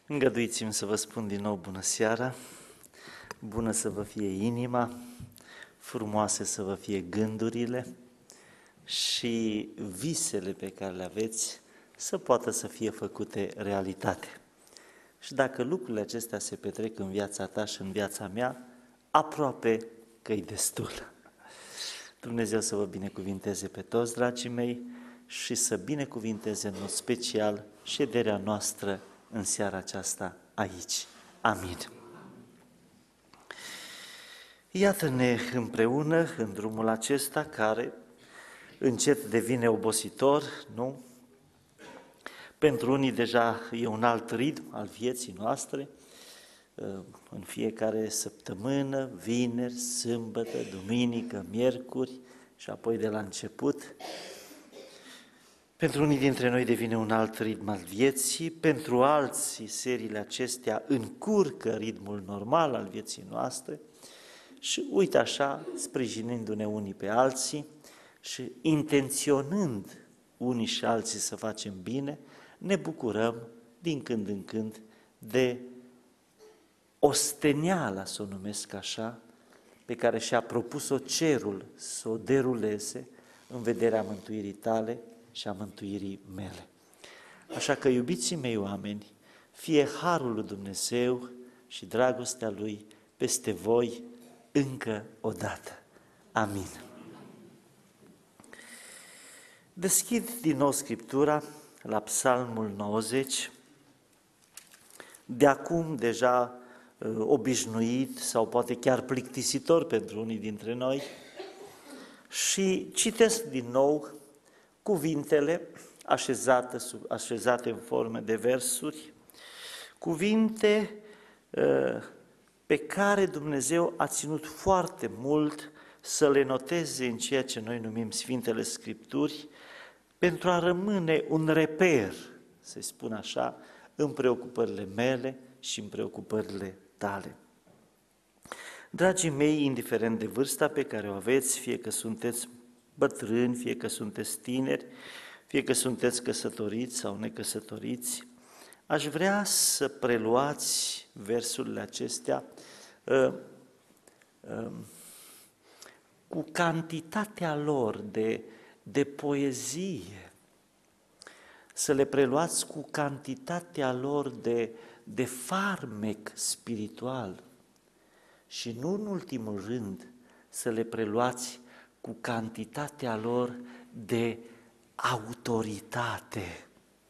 Îngăduiți-mi să vă spun din nou bună seara, bună să vă fie inima, frumoase să vă fie gândurile și visele pe care le aveți să poată să fie făcute realitate. Și dacă lucrurile acestea se petrec în viața ta și în viața mea, aproape că-i destul. Dumnezeu să vă binecuvinteze pe toți, dragii mei, și să binecuvinteze în mod special șederea noastră în seara aceasta aici. Amin. Iată-ne împreună în drumul acesta care încet devine obositor, nu? Pentru unii deja e un alt ritm al vieții noastre, în fiecare săptămână, vineri, sâmbătă, duminică, miercuri și apoi de la început. Pentru unii dintre noi devine un alt ritm al vieții, pentru alții seriile acestea încurcă ritmul normal al vieții noastre și uite așa, sprijinindu-ne unii pe alții și intenționând unii și alții să facem bine, ne bucurăm din când în când de osteniala, să o numesc așa, pe care și-a propus-o cerul să o deruleze în vederea mântuirii tale și a mântuirii mele. Așa că, iubiții mei oameni, fie harul lui Dumnezeu și dragostea Lui peste voi încă o dată. Amin. Deschid din nou Scriptura la Psalmul 90, de acum deja obișnuit sau poate chiar plictisitor pentru unii dintre noi, și citesc din nou cuvintele așezate în forme de versuri, cuvinte pe care Dumnezeu a ținut foarte mult să le noteze în ceea ce noi numim Sfintele Scripturi, pentru a rămâne un reper, să spun așa, în preocupările mele și în preocupările tale. Dragii mei, indiferent de vârsta pe care o aveți, fie că sunteți bătrâni, fie că sunteți tineri, fie că sunteți căsătoriți sau necăsătoriți, aș vrea să preluați versurile acestea cu cantitatea lor de poezie, să le preluați cu cantitatea lor de farmec spiritual și nu în ultimul rând să le preluați cu cantitatea lor de autoritate.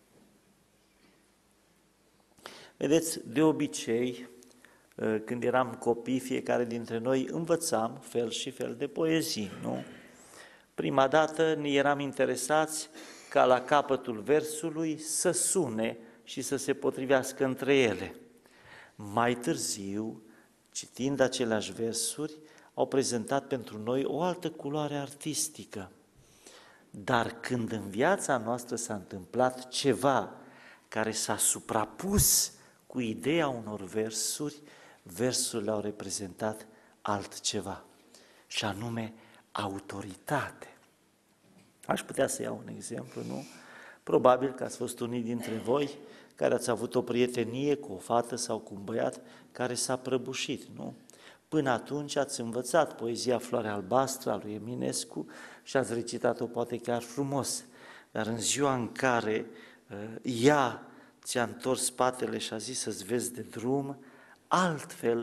Vedeți, de obicei, când eram copii, fiecare dintre noi învățam fel și fel de poezii, nu? Prima dată ne eram interesați ca la capătul versului să sune și să se potrivească între ele. Mai târziu, citind aceleași versuri, au prezentat pentru noi o altă culoare artistică. Dar când în viața noastră s-a întâmplat ceva care s-a suprapus cu ideea unor versuri, versurile au reprezentat altceva, și anume autoritate. Aș putea să iau un exemplu, nu? Probabil că ați fost unii dintre voi care ați avut o prietenie cu o fată sau cu un băiat care s-a prăbușit, nu? Până atunci ați învățat poezia Floarea Albastră a lui Eminescu și ați recitat-o poate chiar frumos, dar în ziua în care ea ți-a întors spatele și a zis să-ți vezi de drum, altfel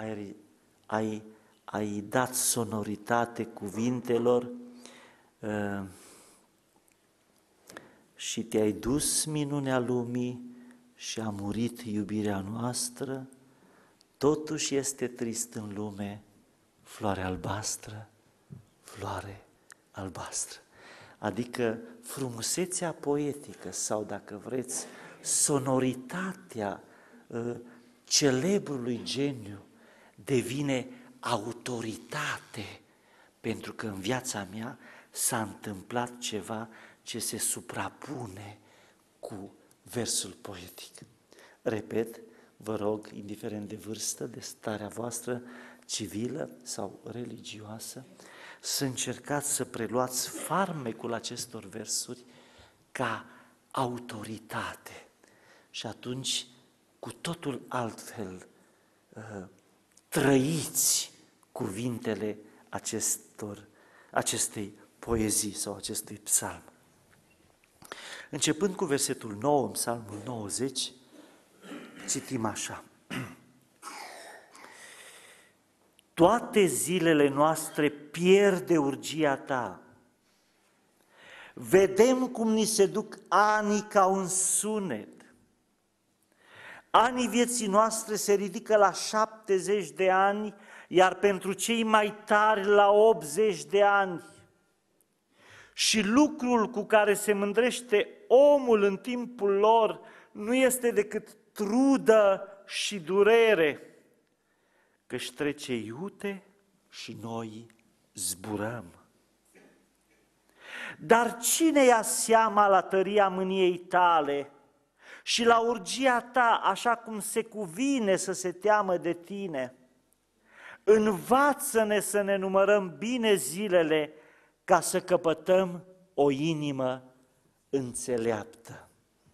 ai dat sonoritate cuvintelor și te-ai dus minunea lumii și a murit iubirea noastră, totuși este trist în lume, floare albastră, floare albastră. Adică frumusețea poetică sau, dacă vreți, sonoritatea celebrului geniu devine autoritate, pentru că în viața mea s-a întâmplat ceva ce se suprapune cu versul poetic. Repet, vă rog, indiferent de vârstă, de starea voastră civilă sau religioasă, să încercați să preluați farmecul acestor versuri ca autoritate. Și atunci cu totul altfel trăiți cuvintele acestei poezii sau acestui psalm. Începând cu versetul 9, în psalmul 90, citim așa. Toate zilele noastre pierde urgia ta. Vedem cum ni se duc anii ca un sunet. Anii vieții noastre se ridică la 70 de ani, iar pentru cei mai tari la 80 de ani. Și lucrul cu care se mândrește omul în timpul lor nu este decât trudă și durere, căci trece iute și noi zburăm. Dar cine ia seama la tăria mâniei tale și la urgia ta, așa cum se cuvine să se teamă de tine? Învață-ne să ne numărăm bine zilele, ca să căpătăm o inimă înțeleaptă.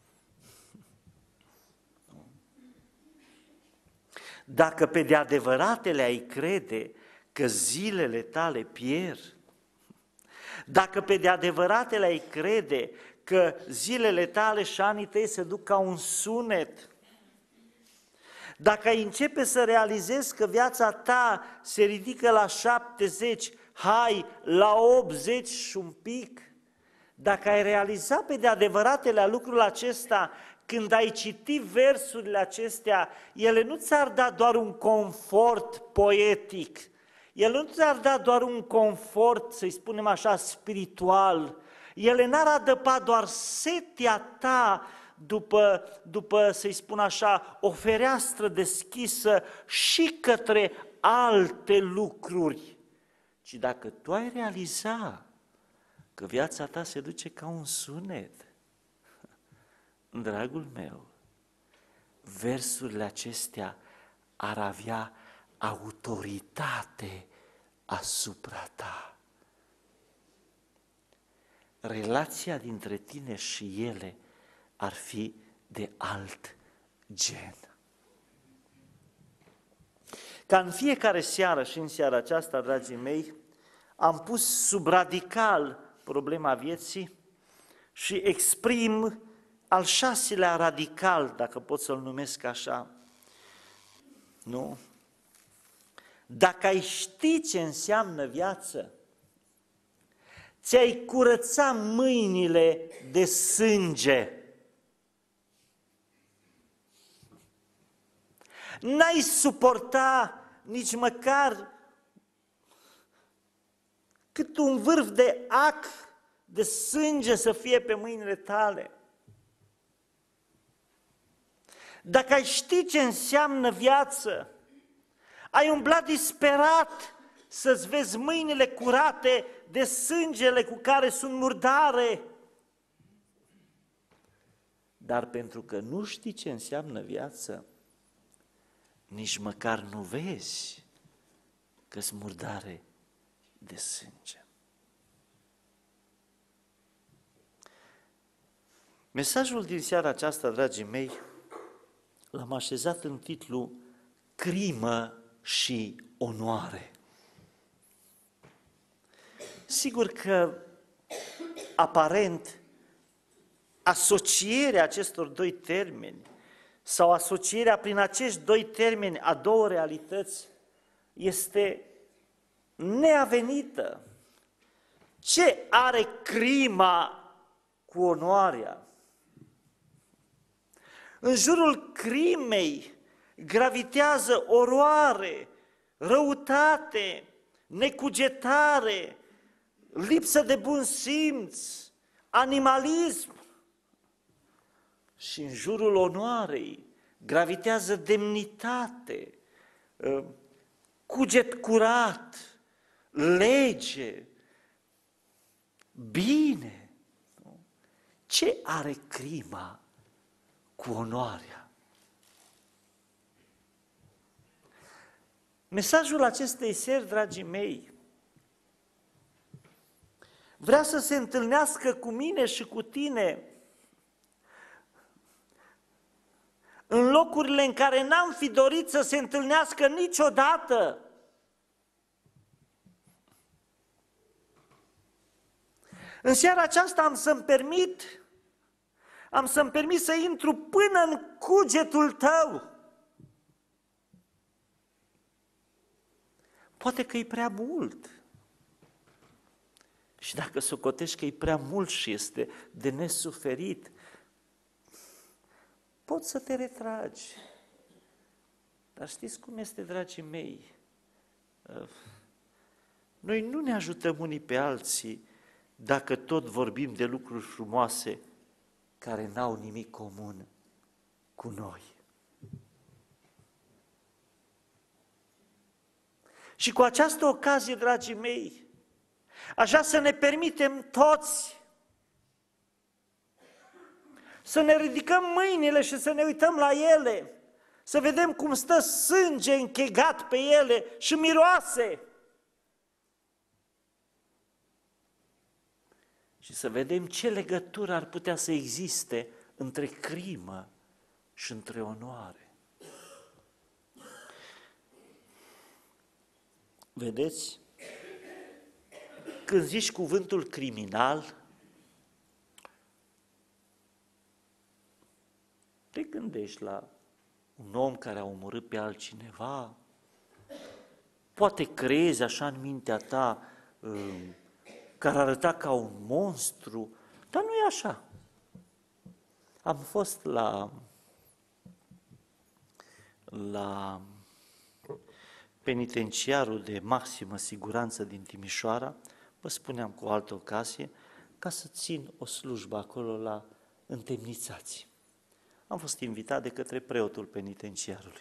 Dacă pe de adevăratele ai crede că zilele tale pierd, dacă pe de adevăratele ai crede că zilele tale și anii tăi se duc ca un sunet, dacă ai începe să realizezi că viața ta se ridică la 70, hai, la 80 și un pic, dacă ai realizat pe de adevăratele lucrul acesta, când ai citit versurile acestea, ele nu ți-ar da doar un confort poetic, ele nu ți-ar da doar un confort, să-i spunem așa, spiritual, ele n-ar adăpa doar setea ta după, să-i spun așa, o fereastră deschisă și către alte lucruri, ci dacă tu ai realiza că viața ta se duce ca un sunet, dragul meu, versurile acestea ar avea autoritate asupra ta. Relația dintre tine și ele ar fi de alt gen. Ca în fiecare seară și în seara aceasta, dragii mei, am pus sub radical problema vieții și exprim al 6-lea radical, dacă pot să-l numesc așa. Nu? Dacă ai ști ce înseamnă viață, ți-ai curăța mâinile de sânge. N-ai suporta nici măcar cât un vârf de ac de sânge să fie pe mâinile tale. Dacă ai ști ce înseamnă viață, ai umblat disperat să-ți vezi mâinile curate de sângele cu care sunt murdare. Dar pentru că nu știi ce înseamnă viață, nici măcar nu vezi că-s murdare de sânge. Mesajul din seara aceasta, dragii mei, l-am așezat în titlu Crimă și onoare. Sigur că, aparent, asocierea acestor doi termeni sau asocierea prin acești doi termeni a două realități este neavenită. Ce are crima cu onoarea? În jurul crimei gravitează oroare, răutate, necugetare, lipsă de bun simț, animalism. Și în jurul onoarei gravitează demnitate, cuget curat, lege, bine. Ce are crima cu onoarea? Mesajul acestei seri, dragii mei, vrea să se întâlnească cu mine și cu tine în locurile în care n-am fi dorit să se întâlnească niciodată. În seara aceasta am să-mi permit să intru până în cugetul tău. Poate că e prea mult. Și dacă socotești că e prea mult și este de nesuferit, poți să te retragi. Dar știți cum este, dragii mei? Noi nu ne ajutăm unii pe alții dacă tot vorbim de lucruri frumoase care n-au nimic comun cu noi. Și cu această ocazie, dragii mei, aș vrea să ne permitem toți să ne ridicăm mâinile și să ne uităm la ele, să vedem cum stă sânge închegat pe ele și miroase. Și să vedem ce legătură ar putea să existe între crimă și între onoare. Vedeți? Când zici cuvântul criminal, te gândești la un om care a omorât pe altcineva, poate crezi așa în mintea ta că ar arăta ca un monstru, dar nu e așa. Am fost la penitenciarul de maximă siguranță din Timișoara, vă spuneam cu o altă ocazie, ca să țin o slujbă acolo la întemnițați. Am fost invitat de către preotul penitenciarului.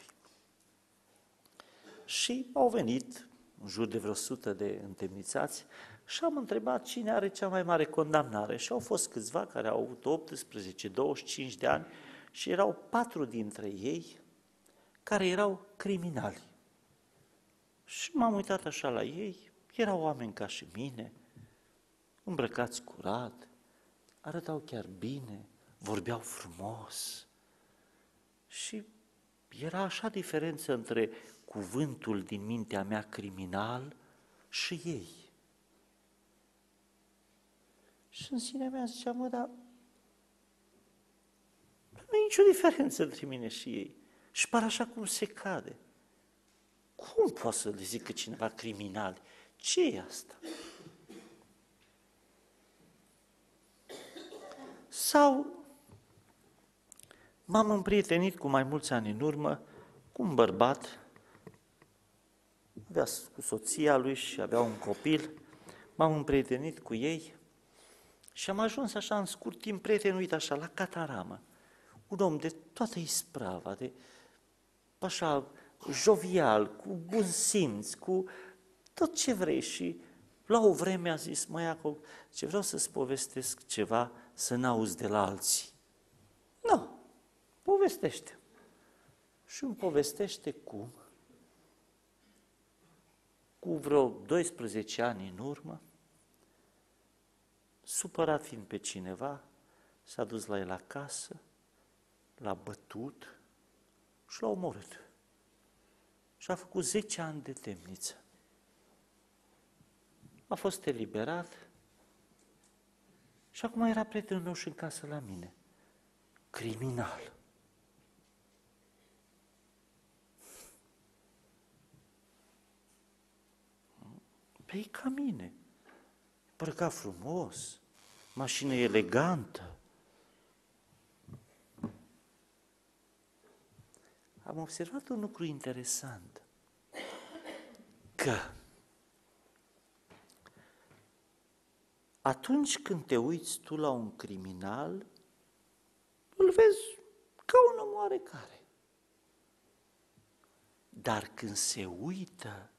Și au venit în jur de vreo 100 de întemnițați și am întrebat cine are cea mai mare condamnare. Și au fost câțiva care au avut 18, 25 de ani și erau 4 dintre ei care erau criminali. Și m-am uitat așa la ei, erau oameni ca și mine, îmbrăcați curat, arătau chiar bine, vorbeau frumos. Și era așa diferență între cuvântul din mintea mea criminal și ei. Și în sinea mea ziceam, mă, dar nu e nicio diferență între mine și ei. Și par așa cum se cade. Cum poate să le zică cineva criminal? Ce e asta? Sau m-am împrietenit cu mai mulți ani în urmă cu un bărbat, avea cu soția lui și avea un copil, m-am împrietenit cu ei și am ajuns așa în scurt timp prietenuit așa la Cataramă. Un om de toată isprava, de așa jovial, cu bun simț, cu tot ce vrei. Și la o vreme a zis, mă, Iacob, ce vreau să-ți povestesc ceva să n-auzi de la alții. Nu, povestește. Și îmi povestește cum, cu vreo 12 ani în urmă, supărat fiind pe cineva, s-a dus la el acasă, l-a bătut și l-a omorât. Și a făcut 10 ani de temniță. A fost eliberat și acum era prietenul meu și în casă la mine. Criminal. Păi ca mine. Îmbrăcat frumos, mașină elegantă. Am observat un lucru interesant, că atunci când te uiți tu la un criminal, îl vezi ca un om oarecare. Dar când se uită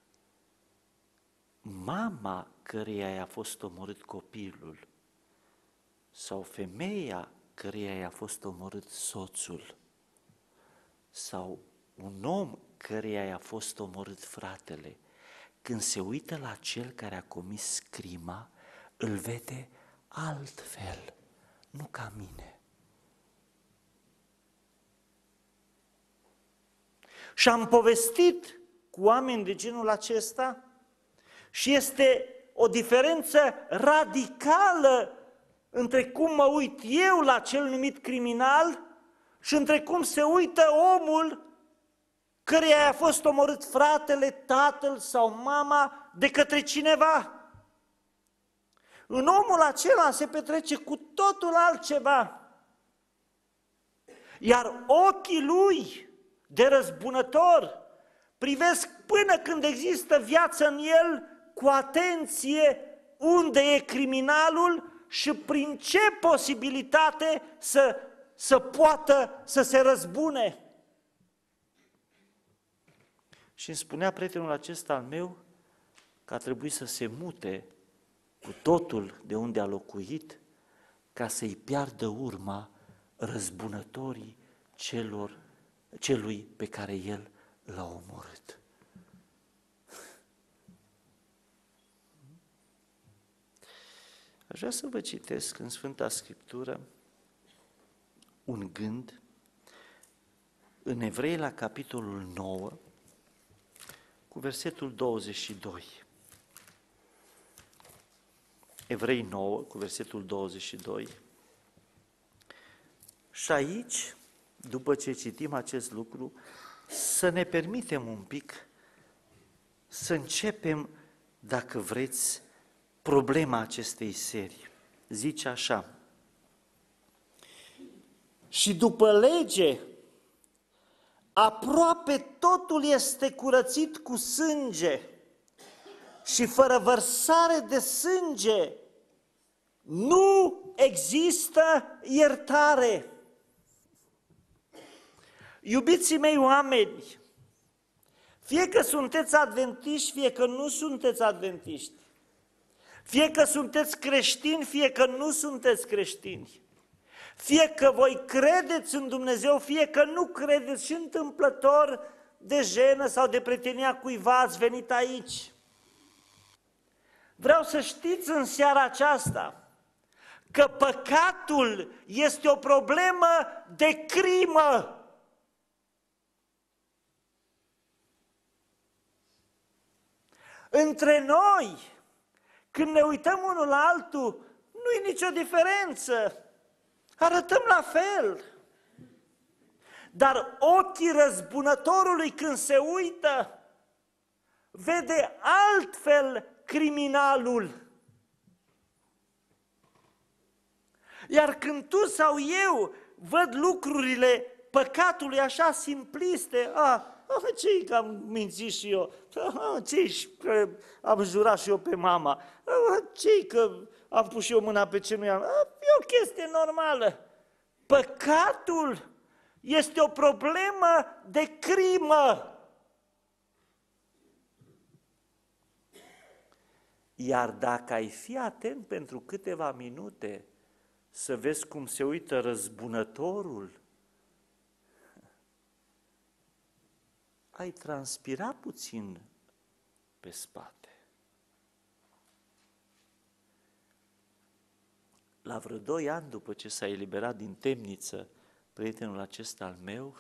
mama căreia i-a fost omorât copilul sau femeia căreia i-a fost omorât soțul sau un om căreia i-a fost omorât fratele, când se uită la cel care a comis crima, îl vede altfel, nu ca mine. Și am povestit cu oameni de genul acesta și este o diferență radicală între cum mă uit eu la cel numit criminal și între cum se uită omul căreia a fost omorât fratele, tatăl sau mama de către cineva. În omul acela se petrece cu totul altceva. Iar ochii lui de răzbunător privesc până când există viață în el cu atenție unde e criminalul și prin ce posibilitate să poată să se răzbune. Și îmi spunea prietenul acesta al meu că a trebuit să se mute cu totul de unde a locuit ca să-i piardă urma răzbunătorii celui pe care el l-a omorât. Aș vrea să vă citesc în Sfânta Scriptură un gând în Evrei la capitolul 9 cu versetul 22. Evrei 9 cu versetul 22. Și aici, după ce citim acest lucru, să ne permitem un pic să începem, dacă vreți, problema acestei serii. Zice așa: și după lege, aproape totul este curățit cu sânge și fără vărsare de sânge nu există iertare. Iubiții mei oameni, fie că sunteți adventiști, fie că nu sunteți adventiști, fie că sunteți creștini, fie că nu sunteți creștini, fie că voi credeți în Dumnezeu, fie că nu credeți și întâmplător de jenă sau de prietenia cuiva ați venit aici. Vreau să știți în seara aceasta că păcatul este o problemă de crimă. Între noi, când ne uităm unul la altul, nu e nicio diferență. Arătăm la fel. Dar ochii răzbunătorului când se uită, vede altfel criminalul. Iar când tu sau eu văd lucrurile păcatului așa simpliste, ce-i că am mințit și eu, ce-i că am jurat și eu pe mama, ce-i că am pus și eu mâna pe ce nu i-am, e o chestie normală. Păcatul este o problemă de crimă. Iar dacă ai fi atent pentru câteva minute să vezi cum se uită răzbunătorul, ai transpira puțin pe spate. La vreo 2 ani după ce s-a eliberat din temniță prietenul acesta al meu,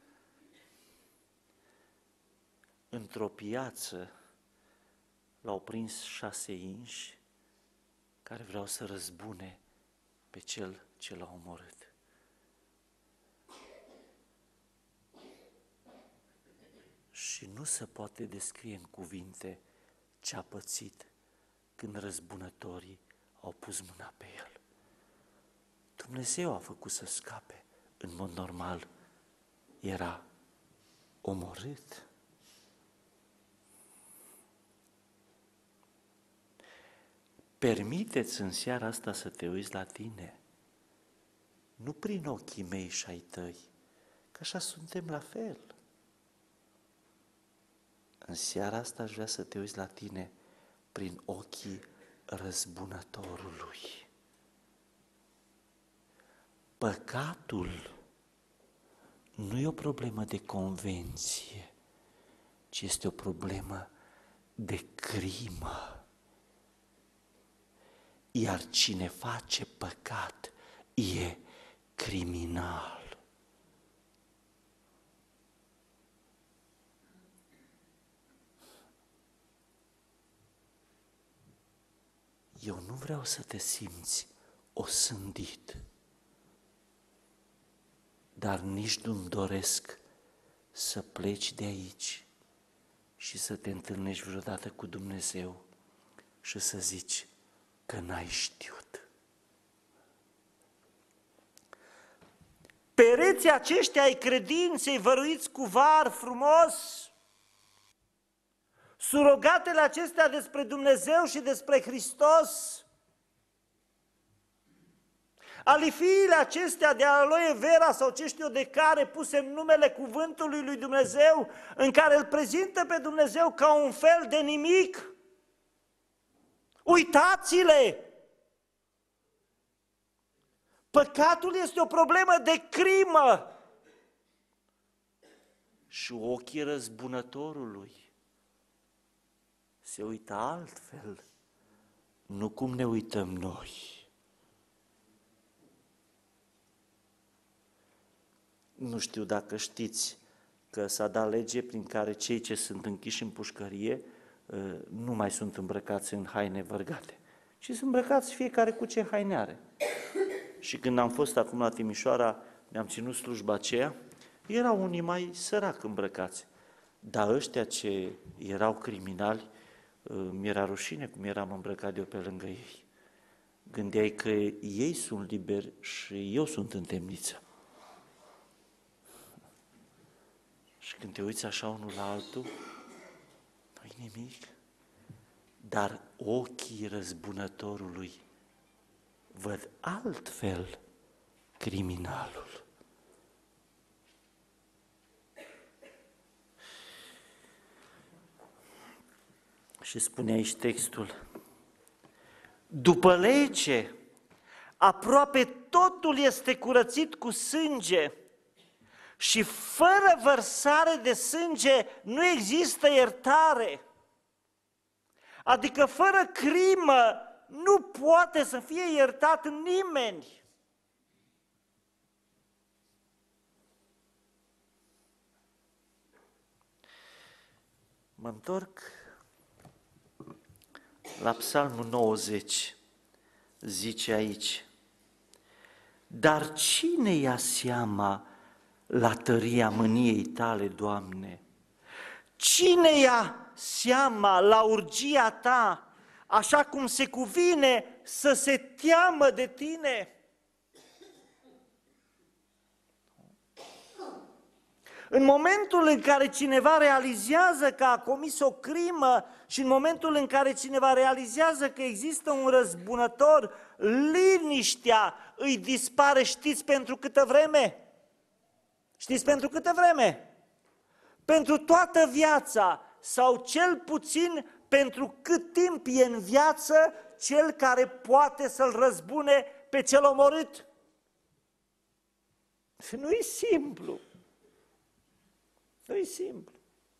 într-o piață l-au prins 6 inși care vreau să răzbune pe cel ce l-a omorât. Și nu se poate descrie în cuvinte ce a pățit când răzbunătorii au pus mâna pe el. Dumnezeu a făcut să scape. În mod normal, era omorât. Permiteți în seara asta să te uiți la tine, nu prin ochii mei și ai tăi, că așa suntem la fel. În seara asta aș vrea să te uiți la tine prin ochii răzbunătorului. Păcatul nu e o problemă de convenție, ci este o problemă de crimă. Iar cine face păcat e criminal. eu nu vreau să te simți osândit, dar nici nu-mi doresc să pleci de aici și să te întâlnești vreodată cu Dumnezeu și să zici că n-ai știut. Pereții aceștia ai credinței văruiți cu var frumos, surogatele acestea despre Dumnezeu și despre Hristos, alifiile acestea de aloe vera sau ce știu eu de care, puse în numele cuvântului lui Dumnezeu, în care îl prezintă pe Dumnezeu ca un fel de nimic, uitați-le! Păcatul este o problemă de crimă și ochii răzbunătorului se uită altfel, nu cum ne uităm noi. Nu știu dacă știți că s-a dat lege prin care cei ce sunt închiși în pușcărie nu mai sunt îmbrăcați în haine vărgate, ci sunt îmbrăcați fiecare cu ce haine are. Și când am fost acum la Timișoara, ne-am ținut slujba aceea, erau unii mai sărac îmbrăcați, dar ăștia ce erau criminali, mi-era rușine cum eram îmbrăcat eu pe lângă ei. Gândeai că ei sunt liberi și eu sunt în temniță. Și când te uiți așa unul la altul, nu-i nimic, dar ochii răzbunătorului văd altfel criminalul. Și spune aici textul, după lege, aproape totul este curățit cu sânge și fără vărsare de sânge nu există iertare. Adică fără crimă nu poate să fie iertat nimeni. Mă întorc la Psalmul 90, zice aici, dar cine ia seama la tăria mâniei tale, Doamne? Cine ia seama la urgia ta, așa cum se cuvine să se teamă de tine? În momentul în care cineva realizează că a comis o crimă și în momentul în care cineva realizează că există un răzbunător, liniștea îi dispare, știți pentru câtă vreme? Știți pentru câtă vreme? Pentru toată viața sau cel puțin pentru cât timp e în viață cel care poate să-l răzbune pe cel omorât. Și nu e simplu. Nu e simplu.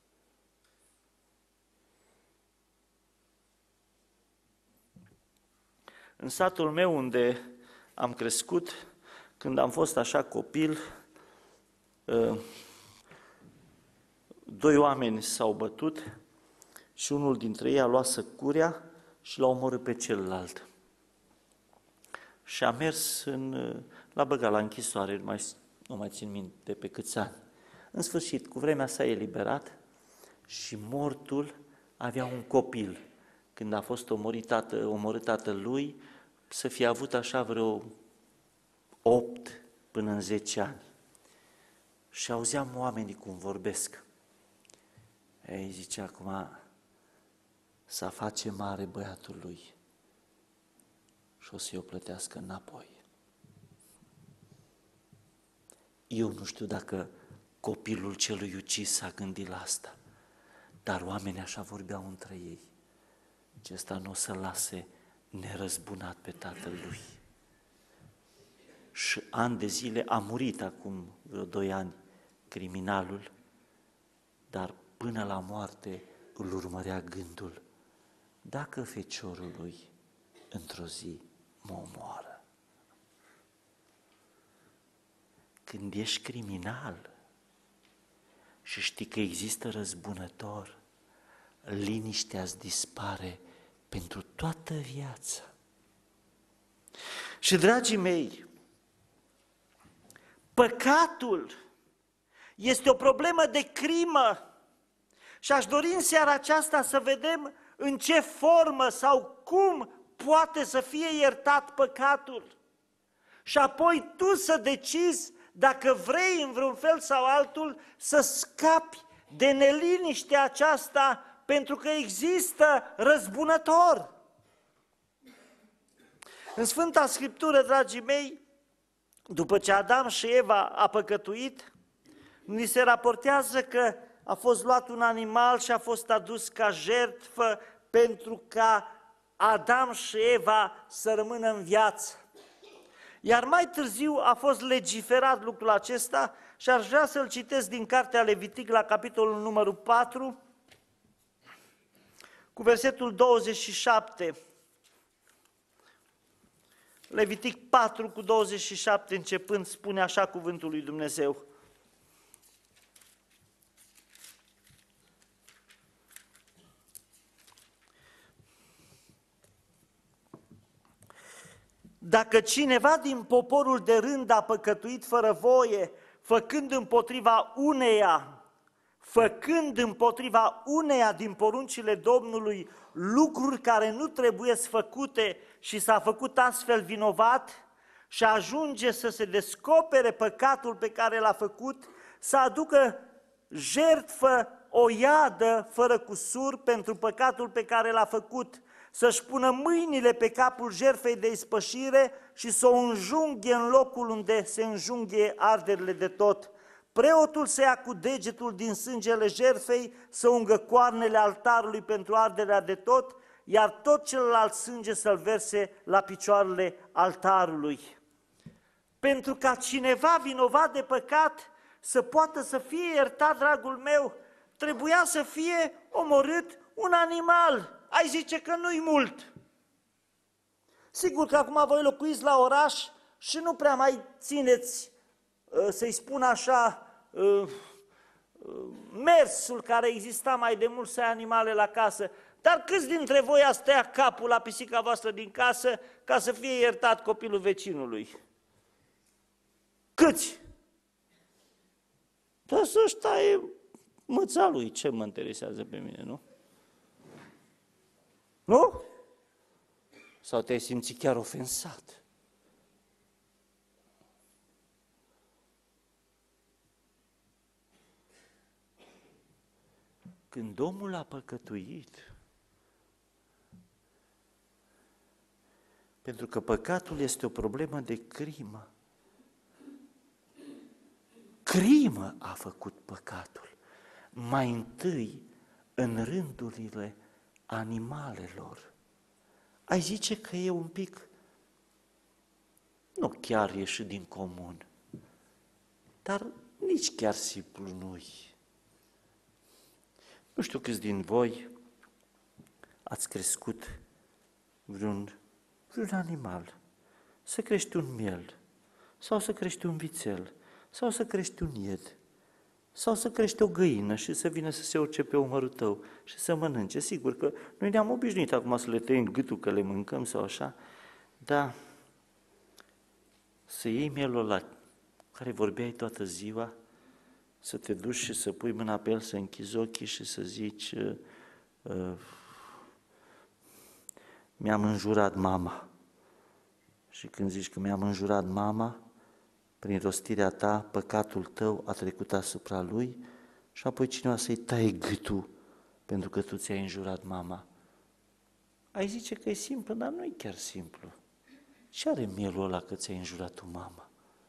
În satul meu unde am crescut, când am fost așa copil, doi oameni s-au bătut și unul dintre ei a luat săcurea și l-a omorât pe celălalt. Și a mers l-a băgat la închisoare, nu mai țin minte pe câți ani. În sfârșit, cu vremea s-a eliberat și mortul avea un copil. Când a fost omorât tatălui, să fie avut așa vreo 8 până în 10 ani. Și auzeam oamenii cum vorbesc. Ei, zice acum, să face mare băiatul lui și o să-i o plătească înapoi. Eu nu știu dacă copilul celui ucis s-a gândit la asta, dar oamenii așa vorbeau între ei. Acesta nu o să lase nerăzbunat pe tatălui. Și ani de zile a murit acum vreo 2 ani criminalul, dar până la moarte îl urmărea gândul, dacă feciorul lui într-o zi mă omoară. Când ești criminal și știi că există răzbunător, liniștea îți dispare pentru toată viața. Și, dragii mei, păcatul este o problemă de crimă și aș dori în seara aceasta să vedem în ce formă sau cum poate să fie iertat păcatul. Și apoi tu să decizi dacă vrei în vreun fel sau altul să scapi de neliniștea aceasta, pentru că există răzbunător. În Sfânta Scriptură, dragii mei, după ce Adam și Eva a păcătuit, ni se raportează că a fost luat un animal și a fost adus ca jertfă pentru ca Adam și Eva să rămână în viață. Iar mai târziu a fost legiferat lucrul acesta și aș vrea să-l citesc din Cartea Levitic la capitolul numărul 4, cu versetul 27. Levitic 4 cu 27 începând spune așa cuvântul lui Dumnezeu. Dacă cineva din poporul de rând a păcătuit fără voie, făcând împotriva uneia din poruncile Domnului lucruri care nu trebuie făcute și s-a făcut astfel vinovat și ajunge să se descopere păcatul pe care l-a făcut, să aducă jertfă o iadă fără cusur pentru păcatul pe care l-a făcut, să-și pună mâinile pe capul jertfei de ispășire și să o înjunghe în locul unde se înjunghe arderile de tot. Preotul să ia cu degetul din sângele jertfei, să ungă coarnele altarului pentru arderea de tot, iar tot celălalt sânge să-l verse la picioarele altarului. Pentru ca cineva vinovat de păcat să poată să fie iertat, dragul meu, trebuia să fie omorât un animal. Ai zice că nu-i mult. Sigur că acum voi locuiți la oraș și nu prea mai țineți, să-i spun așa, mersul care exista mai de mult să ai animale la casă. Dar câți dintre voi ați tăiat capul la pisica voastră din casă ca să fie iertat copilul vecinului? Câți? Dar să-și taie măța lui, ce mă interesează pe mine, nu? Nu? Sau te-ai simțit chiar ofensat? Când omul a păcătuit, pentru că păcatul este o problemă de crimă, crimă a făcut păcatul, mai întâi în rândurile animalelor. Ai zice că e un pic, nu chiar ieșit din comun, dar nici chiar simplu nu-i. Nu știu câți din voi ați crescut vreun animal, să crești un miel, sau să crești un vițel, sau să crești un ied, sau să crești o găină și să vină să se urce pe umărul tău și să mănânce. Sigur că noi ne-am obișnuit acum să le tăiem gâtul că le mâncăm sau așa, dar să iei mielul ăla care vorbeai toată ziua, să te duci și să pui mâna pe el, să închizi ochii și să zici mi-am înjurat mama. Și când zici că mi-am înjurat mama, prin rostirea ta, păcatul tău a trecut asupra lui și apoi cineva să-i taie gâtul pentru că tu ți-ai înjurat mama. Ai zice că e simplu, dar nu e chiar simplu. Ce are mielul ăla că ți-ai înjurat tu mama?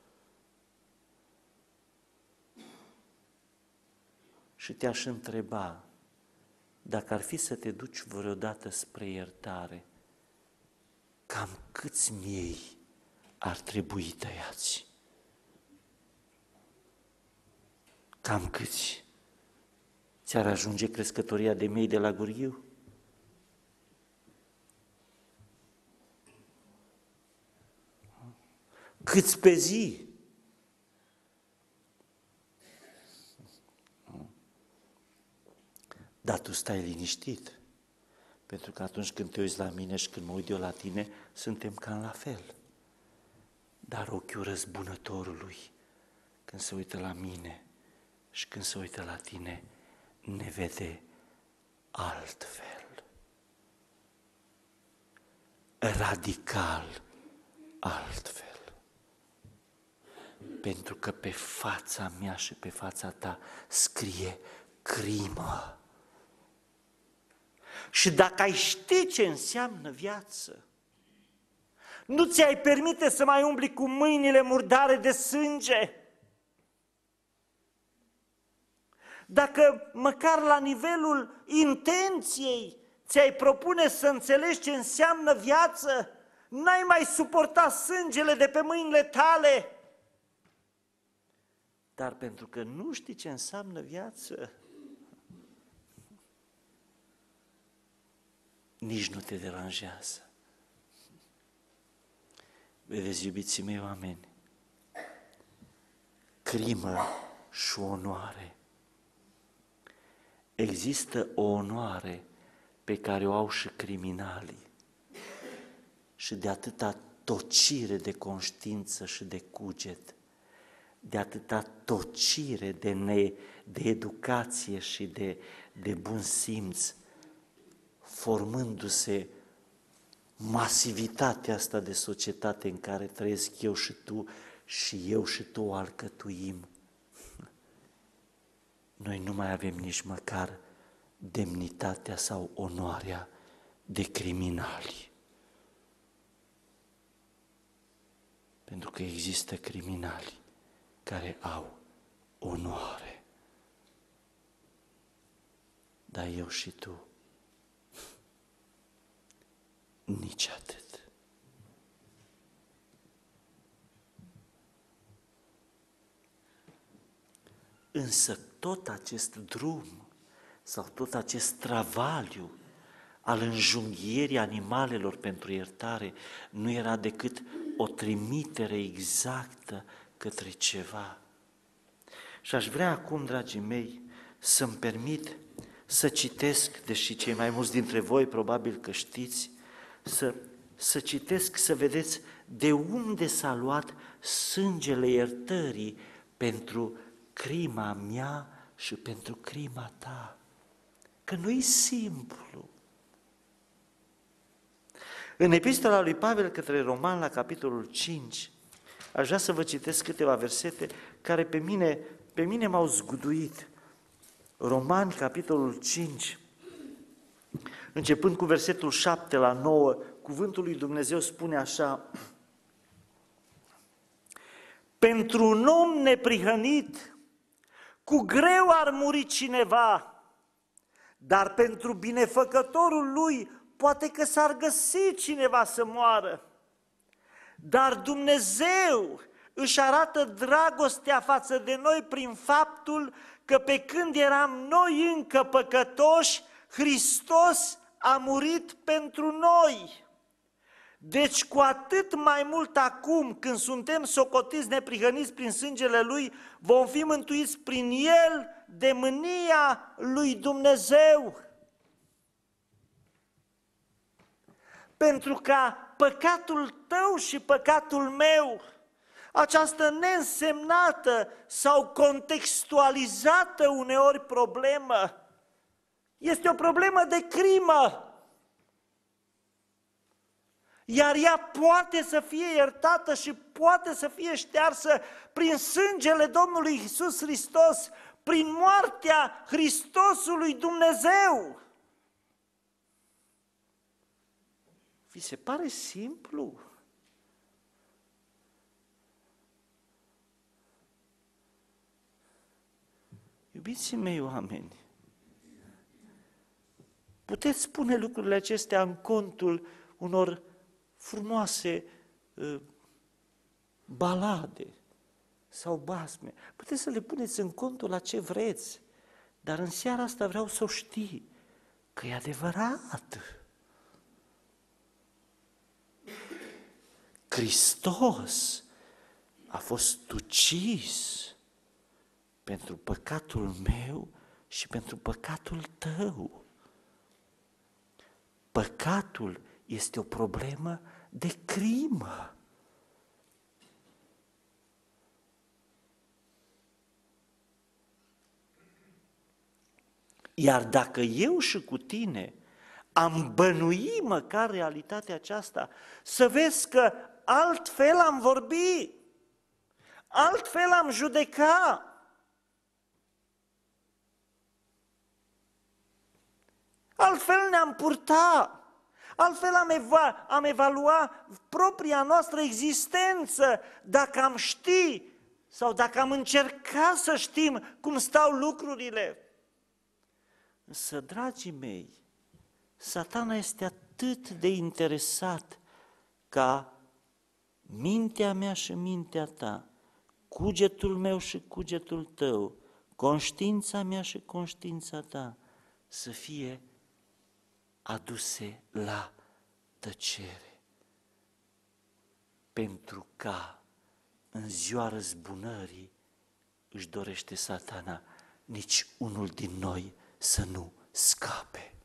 Și te-aș întreba, dacă ar fi să te duci vreodată spre iertare, cam câți miei ar trebui tăiați? Cam câți? Ți-ar ajunge crescătoria de miei de la Gurghiu? Câți pe zi? Dar tu stai liniștit, Pentru că atunci când te uiți la mine și când mă uit eu la tine, suntem cam la fel. Dar ochiul răzbunătorului, când se uită la mine și când se uită la tine, ne vede altfel. Radical altfel. Pentru că pe fața mea și pe fața ta scrie crimă. Și dacă ai ști ce înseamnă viață, nu ți-ai permite să mai umbli cu mâinile murdare de sânge. Dacă măcar la nivelul intenției ți-ai propune să înțelegi ce înseamnă viață, n-ai mai suporta sângele de pe mâinile tale. Dar pentru că nu știi ce înseamnă viață, nici nu te deranjează. Vedeți, iubiții mei oameni, crimă și onoare. Există o onoare pe care o au și criminalii și de atâta tocire de conștiință și de cuget, de atâta tocire de educație și de bun simț, formându-se masivitatea asta de societate în care trăiesc eu și tu și eu și tu o alcătuim. Noi nu mai avem nici măcar demnitatea sau onoarea de criminali. Pentru că există criminali care au onoare. Dar eu și tu, nici atât. Însă tot acest drum sau tot acest travaliu al înjunghierii animalelor pentru iertare nu era decât o trimitere exactă către ceva. Și aș vrea acum, dragii mei, să-mi permit să citesc, deși cei mai mulți dintre voi probabil că știți, să citesc, să vedeți de unde s-a luat sângele iertării pentru crima mea și pentru crima ta. Că nu-i simplu. În epistola lui Pavel către Romani, la capitolul 5, aș vrea să vă citesc câteva versete care pe mine m-au zguduit. Romani, capitolul 5, începând cu versetul 7 la 9, cuvântul lui Dumnezeu spune așa: pentru un om neprihănit, cu greu ar muri cineva, dar pentru binefăcătorul lui poate că s-ar găsi cineva să moară. Dar Dumnezeu își arată dragostea față de noi prin faptul că pe când eram noi încă păcătoși, Hristos a murit pentru noi. Deci cu atât mai mult acum, când suntem socotiți neprihăniți prin sângele Lui, vom fi mântuiți prin El de mânia lui Dumnezeu. Pentru ca păcatul tău și păcatul meu, această neînsemnată sau contextualizată uneori problemă, este o problemă de crimă. Iar ea poate să fie iertată și poate să fie ștearsă prin sângele Domnului Iisus Hristos, prin moartea Hristosului Dumnezeu. Vi se pare simplu? Iubiții mei oameni, puteți spune lucrurile acestea în contul unor frumoase balade sau basme. Puteți să le puneți în contul la ce vreți, dar în seara asta vreau să o știi că e adevărat. Hristos a fost ucis pentru păcatul meu și pentru păcatul tău. Păcatul este o problemă de crimă. Iar dacă eu și cu tine am bănui măcar realitatea aceasta, să vezi că altfel am vorbit, altfel am judecat. Altfel ne-am purtat, altfel am evaluat propria noastră existență, dacă am ști sau dacă am încercat să știm cum stau lucrurile. Însă, dragii mei, Satana este atât de interesat ca mintea mea și mintea ta, cugetul meu și cugetul tău, conștiința mea și conștiința ta să fie aduse la tăcere. Pentru ca în ziua răzbunării își dorește Satana nici unul din noi să nu scape.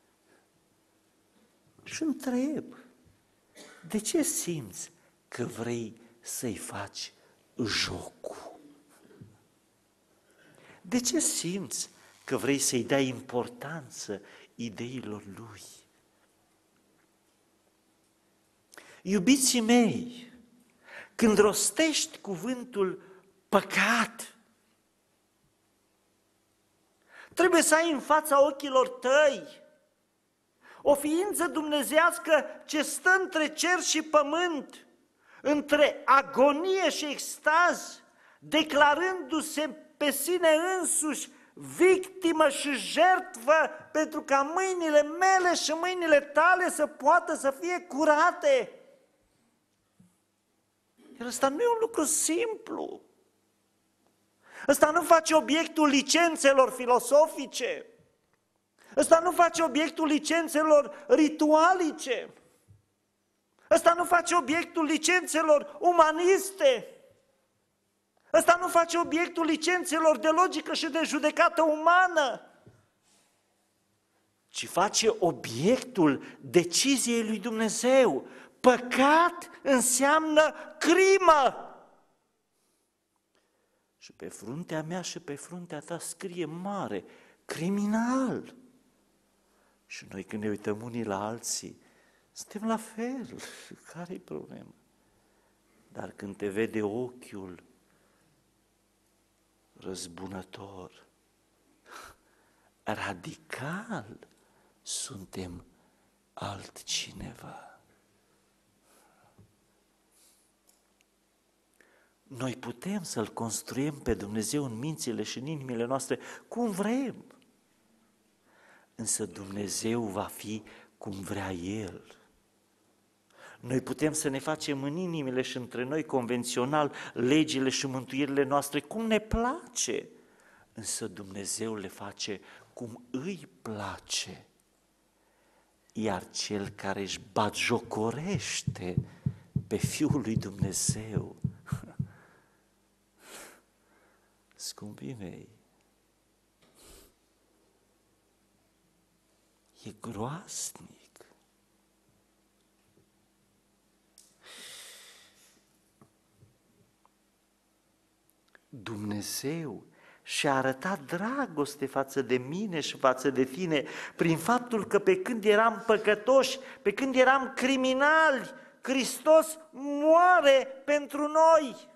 Și întreb, de ce simți că vrei să-i faci jocul? De ce simți că vrei să-i dai importanță ideilor lui? Iubiții mei, când rostești cuvântul păcat, trebuie să ai în fața ochilor tăi o ființă dumnezeiască ce stă între cer și pământ, între agonie și extaz, declarându-se pe sine însuși victimă și jertfă pentru ca mâinile mele și mâinile tale să poată să fie curate. Iar ăsta nu e un lucru simplu. Ăsta nu face obiectul licențelor filosofice. Ăsta nu face obiectul licențelor ritualice. Ăsta nu face obiectul licențelor umaniste. Ăsta nu face obiectul licențelor de logică și de judecată umană, ci face obiectul deciziei lui Dumnezeu. Păcat înseamnă crimă. Și pe fruntea mea și pe fruntea ta scrie mare, criminal. Și noi când ne uităm unii la alții, suntem la fel. Care-i problema? Dar când te vede ochiul răzbunător, radical, suntem altcineva. Noi putem să-L construim pe Dumnezeu în mințile și în inimile noastre cum vrem, însă Dumnezeu va fi cum vrea El. Noi putem să ne facem în inimile și între noi convențional legile și mântuirile noastre cum ne place, însă Dumnezeu le face cum îi place. Iar cel care își batjocorește pe Fiul lui Dumnezeu, scumpii mei, e groaznic. Dumnezeu și-a arătat dragoste față de mine și față de tine prin faptul că pe când eram păcătoși, pe când eram criminali, Hristos moare pentru noi.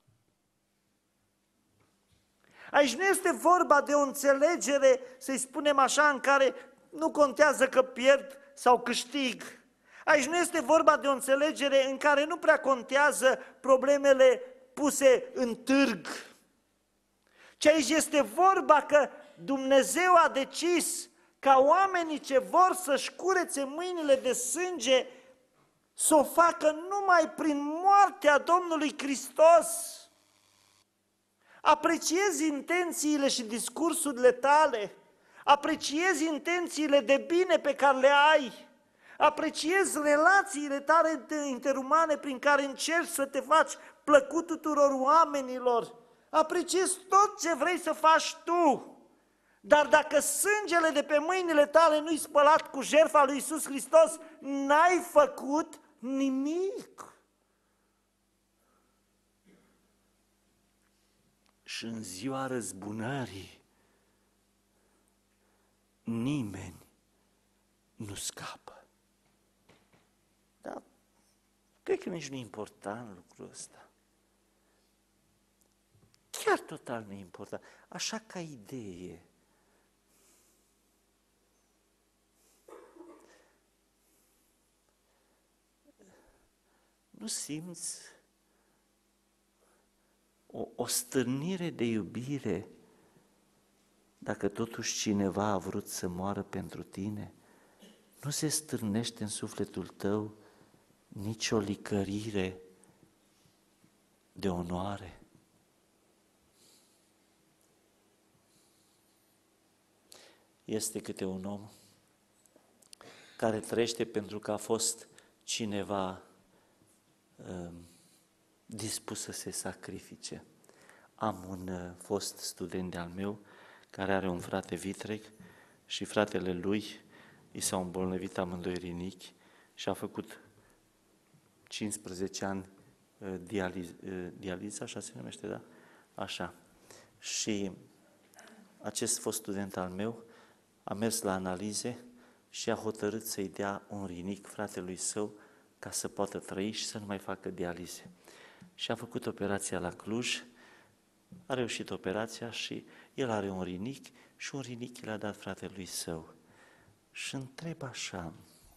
Aici nu este vorba de o înțelegere, să-i spunem așa, în care nu contează că pierd sau câștig. Aici nu este vorba de o înțelegere în care nu prea contează problemele puse în târg. Ci aici este vorba că Dumnezeu a decis ca oamenii ce vor să-și curețe mâinile de sânge să o facă numai prin moartea Domnului Hristos. Apreciezi intențiile și discursurile tale, apreciezi intențiile de bine pe care le ai, apreciezi relațiile tale interumane prin care încerci să te faci plăcut tuturor oamenilor, apreciezi tot ce vrei să faci tu, Dar dacă sângele de pe mâinile tale nu-i spălat cu jertfa lui Iisus Hristos, n-ai făcut nimic. Și în ziua răzbunării, nimeni nu scapă. Dar cred că nici nu e important lucrul ăsta. Chiar total neimportant. Așa ca idee. Nu simți o stârnire de iubire dacă totuși cineva a vrut să moară pentru tine? Nu se stârnește în sufletul tău nicio licărire de onoare? Este câte un om care trăiește pentru că a fost cineva dispus să se sacrifice. Am un fost student de-al meu care are un frate vitreg și fratele lui i s-au îmbolnăvit amândoi rinichi și a făcut 15 ani dializă, așa se numește, da? Așa. Și acest fost student al meu a mers la analize și a hotărât să-i dea un rinic fratelui său ca să poată trăi și să nu mai facă dialize. Și a făcut operația la Cluj, a reușit operația și el are un rinic și un rinic l-a dat fratelui său. Și întreb așa,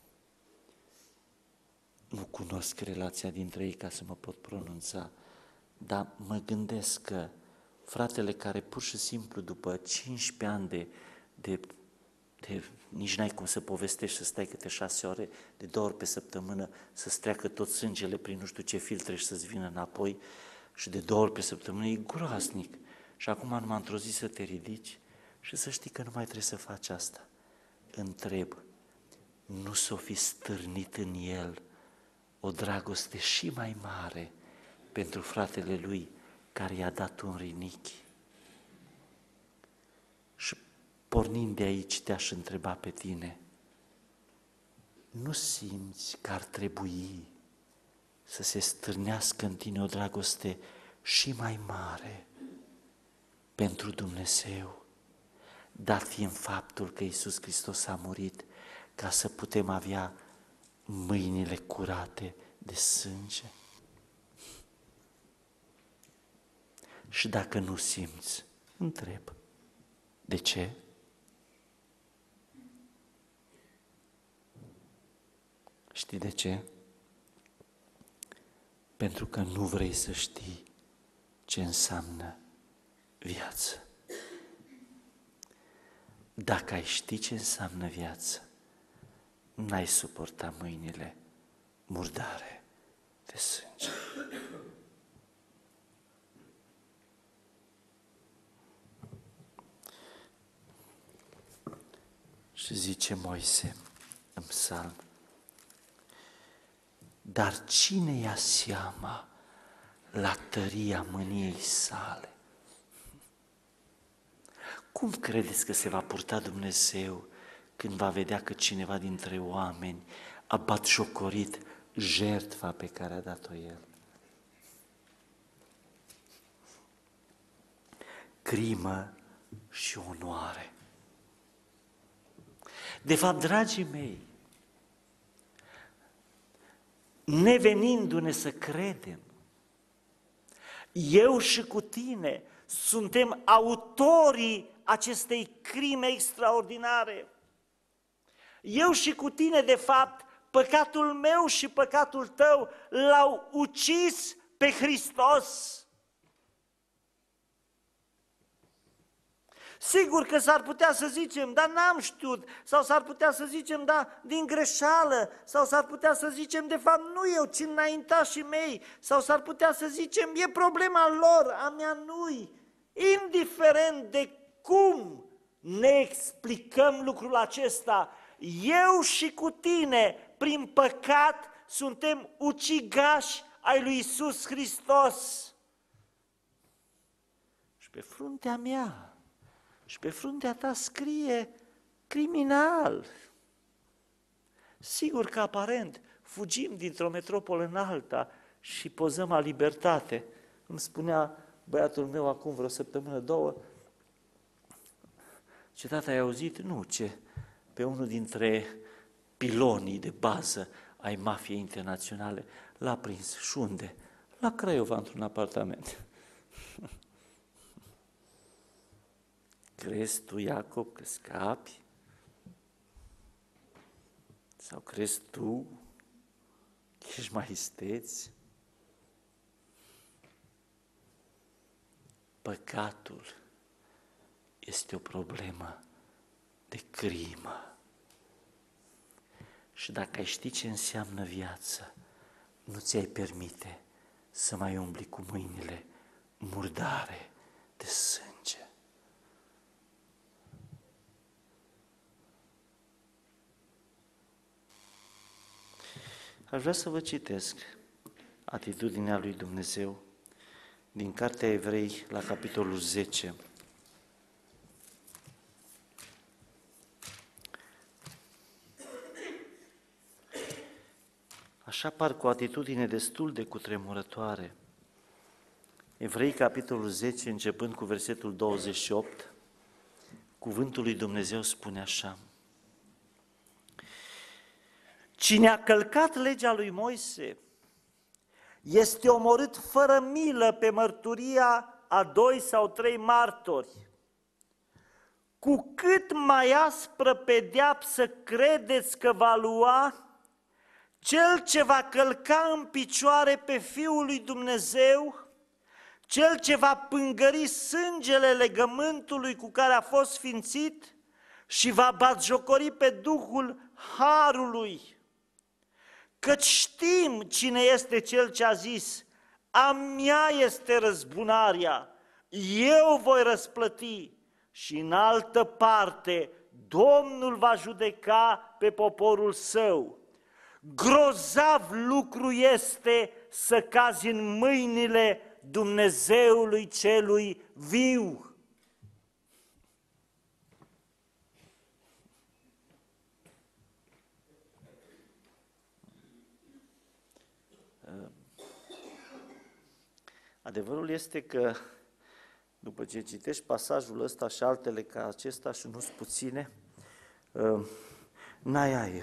nu cunosc relația dintre ei ca să mă pot pronunța, dar mă gândesc că fratele care pur și simplu după 15 ani de nici n-ai cum să povestești, să stai câte 6 ore, de 2 ori pe săptămână, să-ți treacă tot sângele prin nu știu ce filtre și să-ți vină înapoi și de 2 ori pe săptămână, e groaznic. Și acum numai într-o zi să te ridici și să știi că nu mai trebuie să faci asta. Întreb, nu s-o fi stârnit în el o dragoste și mai mare pentru fratele lui care i-a dat un rinichi? Și pornind de aici te-aș întreba pe tine, nu simți că ar trebui să se stârnească în tine o dragoste și mai mare pentru Dumnezeu, dat fiind faptul că Iisus Hristos a murit ca să putem avea mâinile curate de sânge? Și dacă nu simți, întreb, de ce? Știi de ce? Pentru că nu vrei să știi ce înseamnă viață. Dacă ai ști ce înseamnă viață, n-ai suporta mâinile murdare de sânge. Și zice Moise în psalm, dar cine ia seama la tăria mâniei sale? Cum credeți că se va purta Dumnezeu când va vedea că cineva dintre oameni a batjocorit jertfa pe care a dat-o El? Crimă și onoare. De fapt, dragii mei, nevenindu-ne să credem, eu și cu tine suntem autorii acestei crime extraordinare. Eu și cu tine, de fapt, păcatul meu și păcatul tău l-au ucis pe Hristos. Sigur că s-ar putea să zicem, dar n-am știut, sau s-ar putea să zicem, da, din greșeală, sau s-ar putea să zicem, de fapt, nu eu, ci înaintașii mei, sau s-ar putea să zicem, e problema lor, a mea nu-i. Indiferent de cum ne explicăm lucrul acesta, eu și cu tine, prin păcat, suntem ucigași ai lui Iisus Hristos. Și pe fruntea mea și pe fruntea ta scrie criminal. Sigur că aparent fugim dintr-o metropolă în alta și pozăm la libertate. Îmi spunea băiatul meu acum vreo săptămână, două, ce tata ai auzit? Nu, ce? Pe unul dintre pilonii de bază ai mafiei internaționale l-a prins. Și unde? La Craiova, într-un apartament. Crezi tu, Iacob, că scapi? Sau crezi tu că ești mai isteț? Păcatul este o problemă de crimă. Și dacă ai ști ce înseamnă viață, nu ți-ai permite să mai umbli cu mâinile murdare de sânge. Aș vrea să vă citesc atitudinea lui Dumnezeu din Cartea Evrei la capitolul 10. Așa par cu o atitudine destul de cutremurătoare. Evrei, capitolul 10, începând cu versetul 28, cuvântul lui Dumnezeu spune așa: Cine a călcat legea lui Moise este omorât fără milă pe mărturia a 2 sau 3 martori. Cu cât mai aspră pedeapsă credeți că va lua cel ce va călca în picioare pe Fiul lui Dumnezeu, cel ce va pângări sângele legământului cu care a fost sfințit și va batjocori pe Duhul Harului. Căci știm cine este cel ce a zis: a mea este răzbunarea, eu voi răsplăti. Și în altă parte, Domnul va judeca pe poporul său. Grozav lucru este să cazi în mâinile Dumnezeului celui viu. Adevărul este că după ce citești pasajul ăsta și altele ca acesta, și nu-s puține, n-ai aer.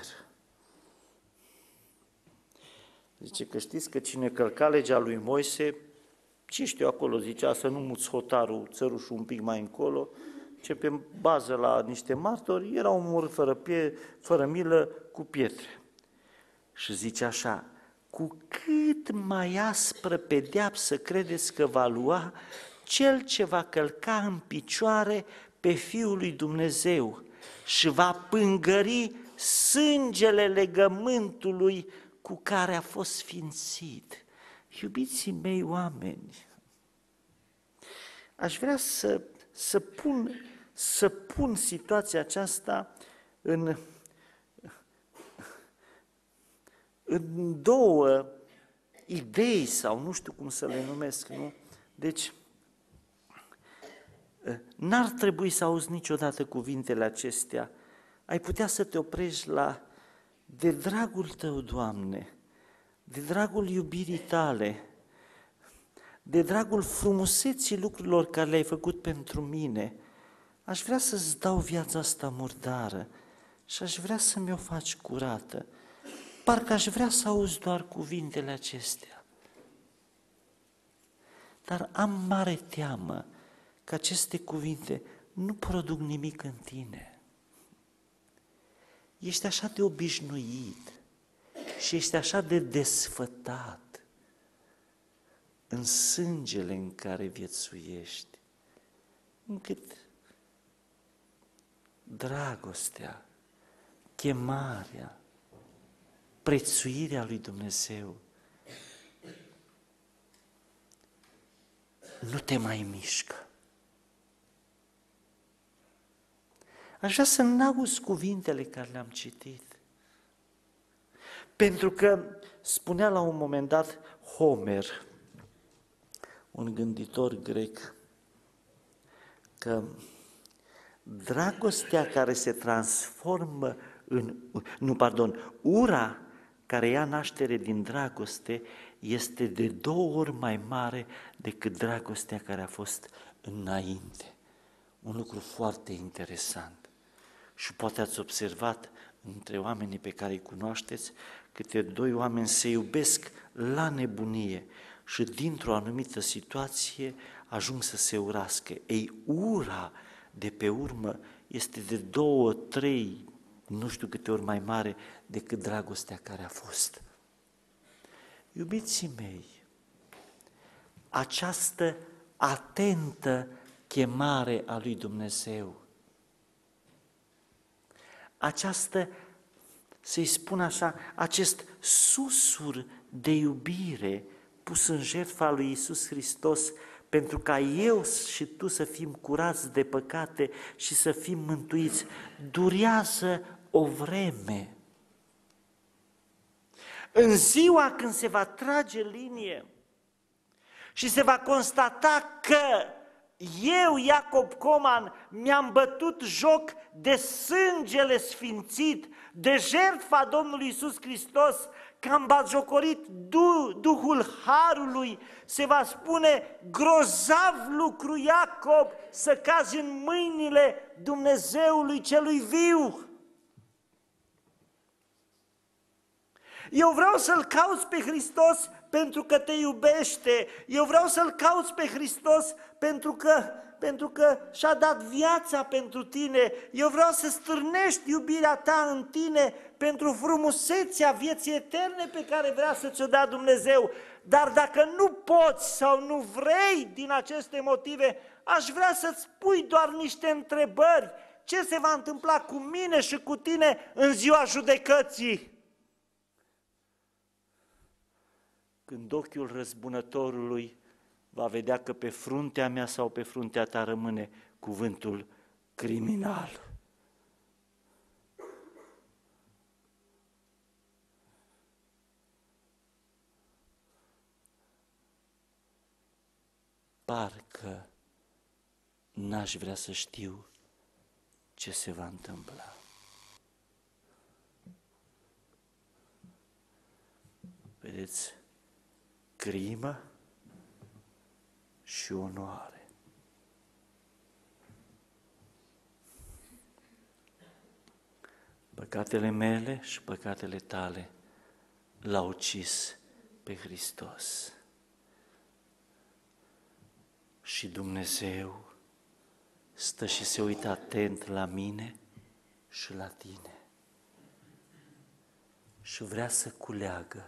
Zice că știți că cine călca legea lui Moise, ce știu acolo, zicea să nu muți hotarul, țărușul un pic mai încolo, ce pe bază la niște martori era omorât fără milă cu pietre. Și zice așa: cu cât mai aspră pedeapsă credeți că va lua cel ce va călca în picioare pe Fiul lui Dumnezeu și va pângări sângele legământului cu care a fost sfințit. Iubiții mei oameni, aș vrea să pun situația aceasta în două idei, sau nu știu cum să le numesc, nu? Deci, n-ar trebui să auzi niciodată cuvintele acestea. Ai putea să te oprești la: de dragul tău, Doamne, de dragul iubirii tale, de dragul frumuseții lucrurilor care le-ai făcut pentru mine, aș vrea să-ți dau viața asta murdară și aș vrea să mi-o faci curată. Parcă aș vrea să auzi doar cuvintele acestea. Dar am mare teamă că aceste cuvinte nu produc nimic în tine. Ești așa de obișnuit și ești așa de desfătat în sângele în care viețuiești, încât dragostea, chemarea, prețuirea lui Dumnezeu nu te mai mișcă. Aș vrea să n-auzi cuvintele care le-am citit. Pentru că spunea la un moment dat Homer, un gânditor grec, că dragostea care se transformă ura care ia naștere din dragoste este de 2 ori mai mare decât dragostea care a fost înainte. Un lucru foarte interesant. Și poate ați observat între oamenii pe care îi cunoașteți, câte 2 oameni se iubesc la nebunie și dintr-o anumită situație ajung să se urască. Ei, ura de pe urmă este de 2, 3, nu știu câte ori mai mare decât dragostea care a fost. Iubiții mei, această atentă chemare a lui Dumnezeu, această, să-i spun așa, acest susur de iubire pus în jertfa lui Iisus Hristos pentru ca eu și tu să fim curați de păcate și să fim mântuiți, durează o vreme. În ziua când se va trage linie și se va constata că eu, Iacob Coman, mi-am bătut joc de sângele sfințit, de jertfa Domnului Iisus Hristos, că am batjocorit Duhul Harului, se va spune grozav lucru, Iacob, să cazi în mâinile Dumnezeului celui viu. Eu vreau să-L cauți pe Hristos pentru că te iubește, eu vreau să-L cauți pe Hristos pentru că și-a dat viața pentru tine, eu vreau să stârnești iubirea ta în tine pentru frumusețea vieții eterne pe care vrea să ți-o dea Dumnezeu. Dar dacă nu poți sau nu vrei din aceste motive, aș vrea să-ți pui doar niște întrebări. Ce se va întâmpla cu mine și cu tine în ziua judecății? Când ochiul răzbunătorului va vedea că pe fruntea mea sau pe fruntea ta rămâne cuvântul criminal. Parcă n-aș vrea să știu ce se va întâmpla. Vedeți? Crimă și onoare. Păcatele mele și păcatele tale l-au ucis pe Hristos. Și Dumnezeu stă și se uită atent la mine și la tine și vrea să culeagă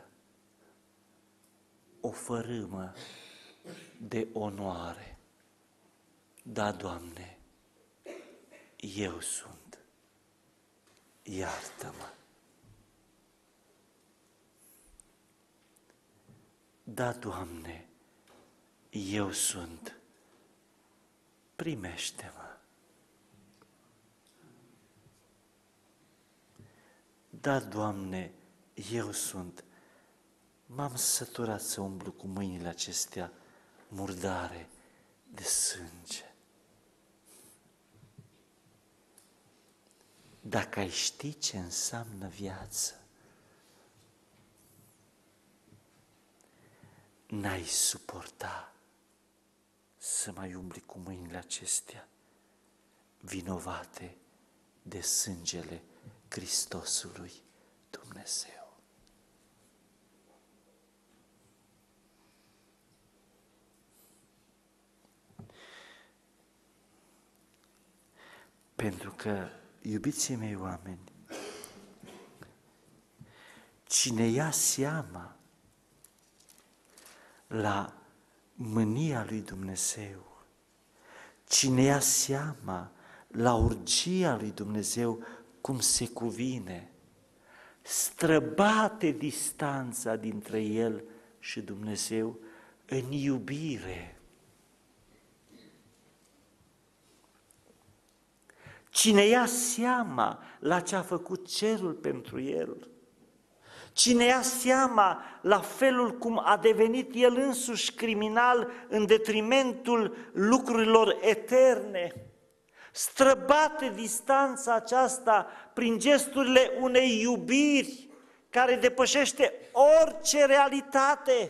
o fărâmă de onoare. Da, Doamne, eu sunt, iartă-mă. Da, Doamne, eu sunt, primește-mă. Da, Doamne, eu sunt, m-am săturat să umblu cu mâinile acestea murdare de sânge. Dacă ai ști ce înseamnă viață, n-ai suporta să mai umbli cu mâinile acestea vinovate de sângele Hristosului Dumnezeu. Pentru că, iubiții mei oameni, cine ia seama la mânia lui Dumnezeu, cine ia seama la urgia lui Dumnezeu cum se cuvine, străbate distanța dintre el și Dumnezeu în iubire. Cine ia seama la ce a făcut cerul pentru el, cine ia seama la felul cum a devenit el însuși criminal în detrimentul lucrurilor eterne, străbate distanța aceasta prin gesturile unei iubiri care depășește orice realitate.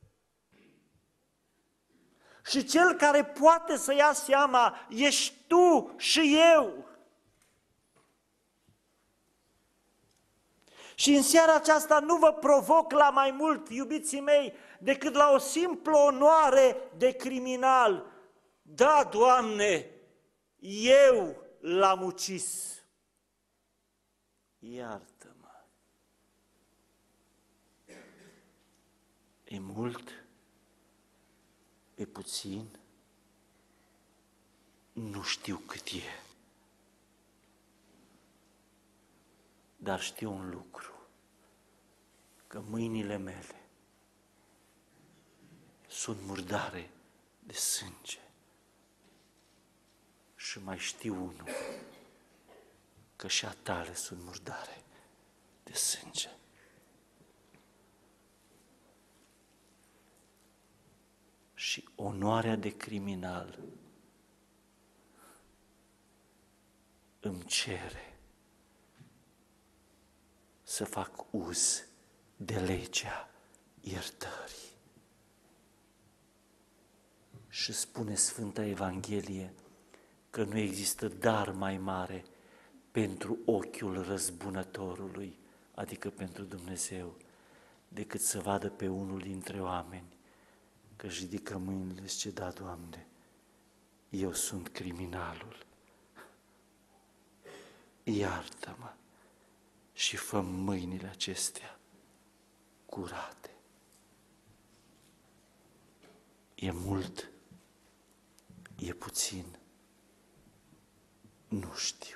Și cel care poate să ia seama, ești tu și eu. Și în seara aceasta nu vă provoc la mai mult, iubiții mei, decât la o simplă onoare de criminal. Da, Doamne, eu l-am ucis. Iartă-mă. E mult? E puțin? Nu știu cât e. Dar știu un lucru, că mâinile mele sunt murdare de sânge. Și mai știu unul, că și a tale sunt murdare de sânge. Și onoarea de criminal îmi cere să fac uz de legea iertării. Și spune Sfânta Evanghelie că nu există dar mai mare pentru ochiul răzbunătorului, adică pentru Dumnezeu, decât să vadă pe unul dintre oameni că își ridică mâinile și zice, da, Doamne, eu sunt criminalul. Iartă-mă și fă mâinile acestea curate. E mult? E puțin? Nu știu,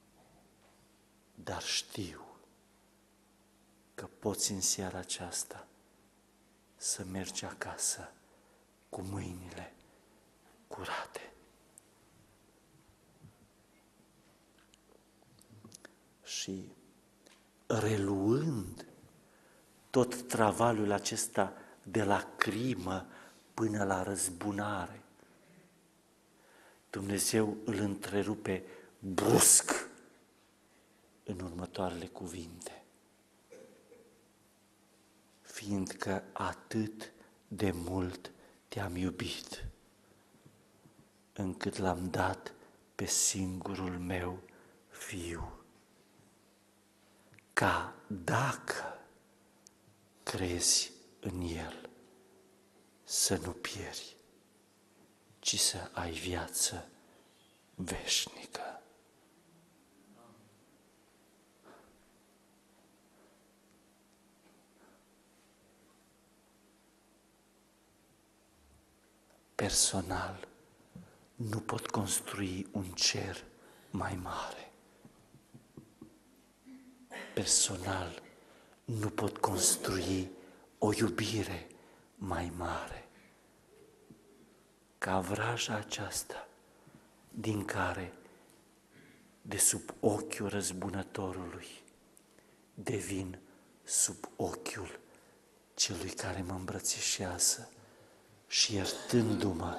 dar știu că poți în seara aceasta să mergi acasă cu mâinile curate. Și reluând tot travaliul acesta de la crimă până la răzbunare, Dumnezeu îl întrerupe brusc în următoarele cuvinte. Fiindcă atât de mult te-am iubit, încât l-am dat pe singurul meu fiu, ca dacă crezi în el, să nu pieri, ci să ai viață veșnică. Personal, nu pot construi un cer mai mare. Personal, nu pot construi o iubire mai mare ca vraja aceasta din care, de sub ochiul răzbunătorului, devin sub ochiul celui care mă îmbrățișează și iertându-mă,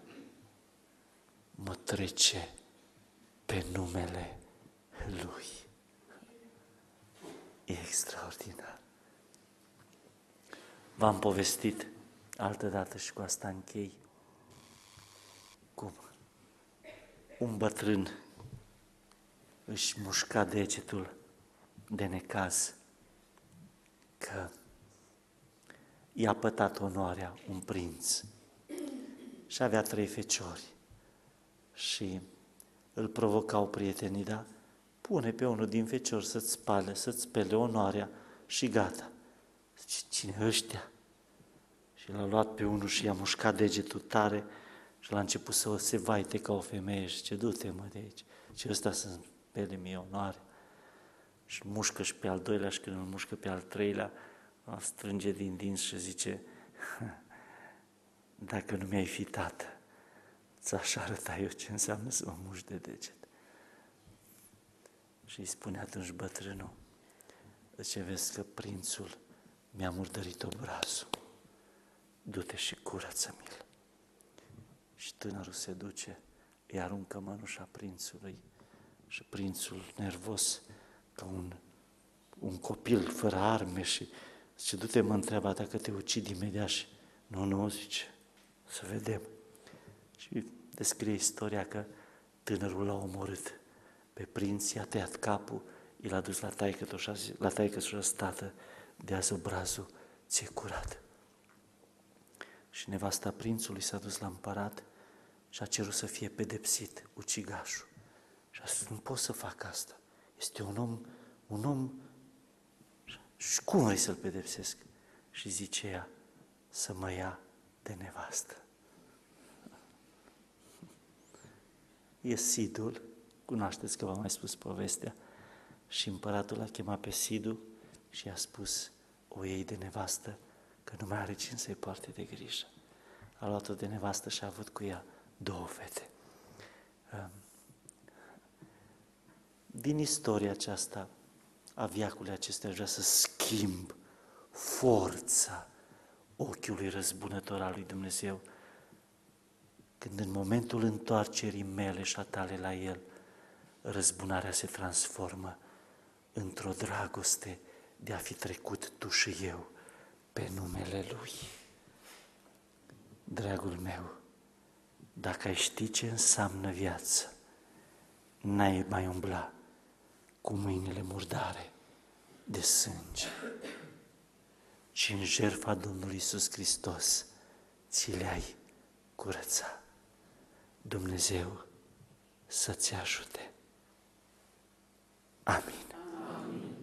mă trece pe numele Lui. E extraordinar. V-am povestit altădată și cu asta închei, cum un bătrân își mușca degetul de necaz că i-a pătat onoarea un prinț și avea 3 feciori și îl provocau prietenii, da? Pune pe unul din feciori să-ți spele onoarea și gata. Zice, cine ăștia? Și l-a luat pe unul și i-a mușcat degetul tare și l-a început să se vaite ca o femeie și zice, du-te mă de aici. Și ăsta să-mi spele mie onoarea. Și mușcă și pe al doilea și când îl mușcă pe al treilea, îl strânge din dinți și zice, dacă nu mi-ai fi tată, ți-aș arăta eu ce înseamnă să mă mușc de deget. Și îi spune atunci bătrânul, zice, vezi că prințul mi-a murdărit obrazul, du-te și curăță-mi-l. Și tânărul se duce, îi aruncă mănușa prințului și prințul nervos ca un copil fără arme și zice, du-te, mă întreabă dacă te ucid imediat și nu, zice, să vedem. Și descrie istoria că tânărul l-a omorât pe prinț, i-a tăiat capul, i l-a dus la taică și a zis, tată, de azi obrazul ți-e curat. Și nevasta prințului s-a dus la împărat și a cerut să fie pedepsit ucigașul. Și a spus, nu pot să fac asta. Este un om, și cum vrei să-l pedepsesc? Și zice ea, să mă ia de nevastă. E Sidul, cunoașteți că v-am mai spus povestea, și împăratul a chemat pe Sidu și i-a spus, o iei de nevastă, că nu mai are cine să-i poarte de grijă. A luat-o de nevastă și a avut cu ea 2 fete. Din istoria aceasta a veacului acestea vrea să schimb forța ochiului răzbunător al lui Dumnezeu, când în momentul întoarcerii mele și a tale la El, răzbunarea se transformă într-o dragoste de a fi trecut tu și eu pe numele Lui. Dragul meu, dacă ai ști ce înseamnă viață, n-ai mai umbla cu mâinile murdare de sânge, ci în jertfa Domnului Iisus Hristos ți le-ai curăța. Dumnezeu să-ți ajute. Amin. Amin.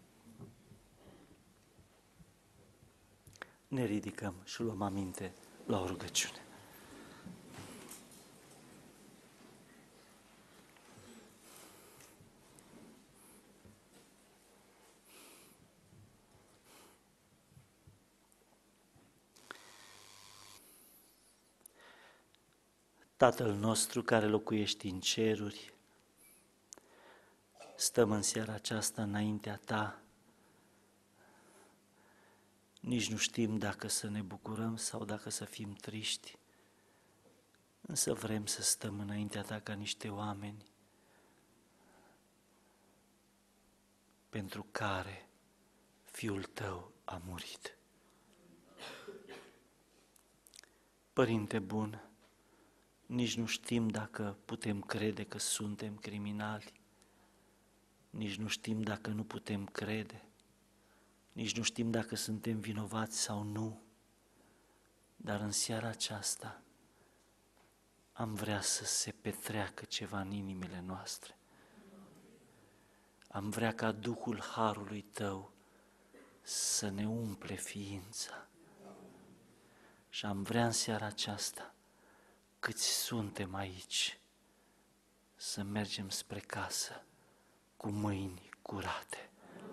Ne ridicăm și luăm aminte la o rugăciune. Tatăl nostru care locuiești în ceruri, stăm în seara aceasta înaintea Ta, nici nu știm dacă să ne bucurăm sau dacă să fim triști, însă vrem să stăm înaintea Ta ca niște oameni pentru care Fiul Tău a murit. Părinte bun, nici nu știm dacă putem crede că suntem criminali, nici nu știm dacă nu putem crede, nici nu știm dacă suntem vinovați sau nu, dar în seara aceasta am vrea să se petreacă ceva în inimile noastre. Am vrea ca Duhul Harului Tău să ne umple ființa. Și am vrea în seara aceasta, câți suntem aici, să mergem spre casă cu mâini curate.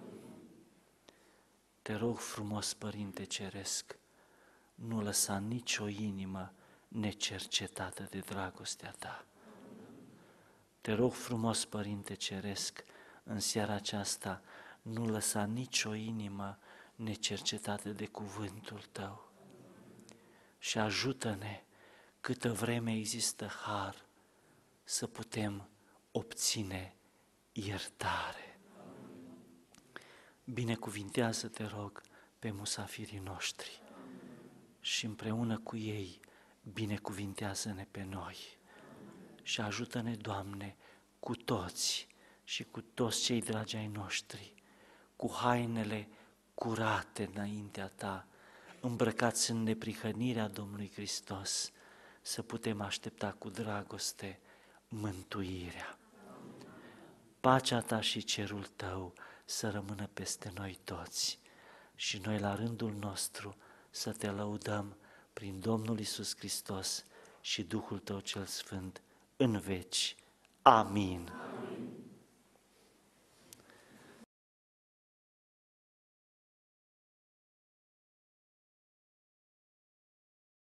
Te rog frumos, Părinte Ceresc, nu lăsa nicio inimă necercetată de dragostea Ta. Te rog frumos, Părinte Ceresc, în seara aceasta, nu lăsa nicio inimă necercetată de cuvântul Tău. Și ajută-ne, câtă vreme există har, să putem obține iertare. Binecuvintează, te rog, pe musafirii noștri și împreună cu ei binecuvintează-ne pe noi. Și ajută-ne, Doamne, cu toți și cu toți cei dragi ai noștri, cu hainele curate înaintea Ta, îmbrăcați în neprihănirea Domnului Hristos, să putem aștepta cu dragoste mântuirea. Pacea Ta și cerul Tău să rămână peste noi toți și noi la rândul nostru să Te lăudăm prin Domnul Iisus Hristos și Duhul Tău cel Sfânt în veci. Amin.